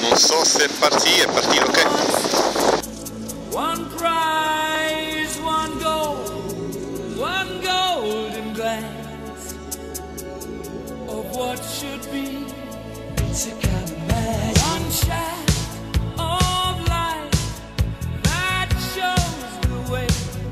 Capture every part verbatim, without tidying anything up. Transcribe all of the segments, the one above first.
Non so se è partì, è partito, ok? One prize, one gold, one golden glance of what should be. It's a kind of magic. One shot of light that shows the way.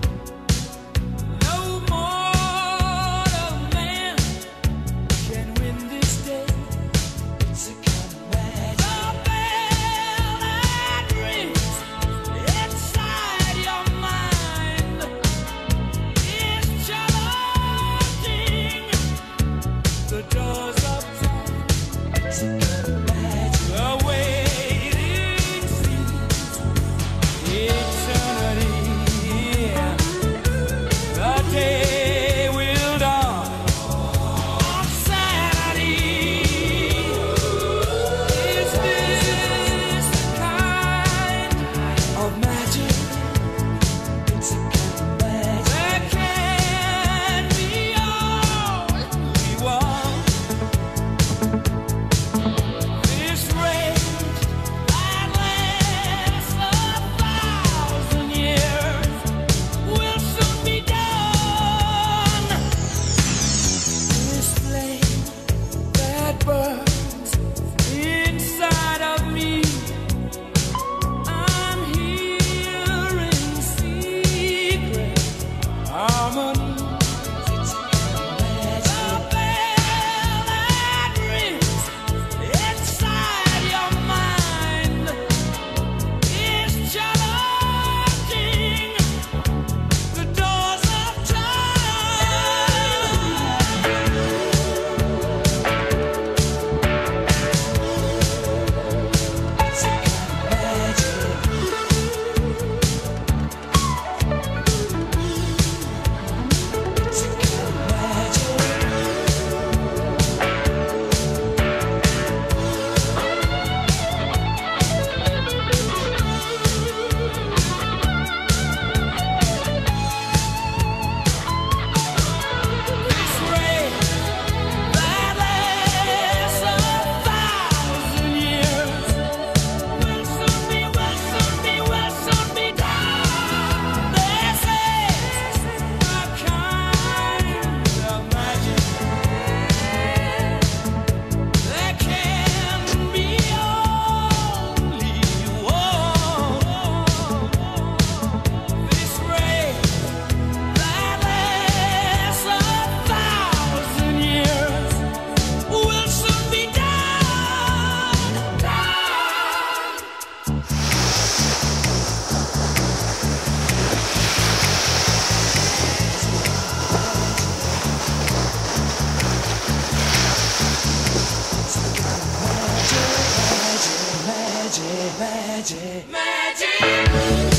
No mortal man can win this day. It's a kind of magic. The bell that rings inside your mind is challenging the doors of time. It's a kind of magic. The waiting seems eternity. The day will dawn on Saturday. Is this the kind of magic? It's a kind of magic that can be all we want. This race that lasts a thousand years will soon be done. This flame that burns inside of me, I'm hearing secret harmonies. It's a kind of magic. The bell that rings inside your mind is challenging the doors of time. It's a kind of magic. It's a kind of This race that lasts a thousand years will soon be, will soon be, will soon be done. This is a kind of magic that can be only one. This race that lasts a thousand years will soon be done. Done. Magic, magic, magic, magic.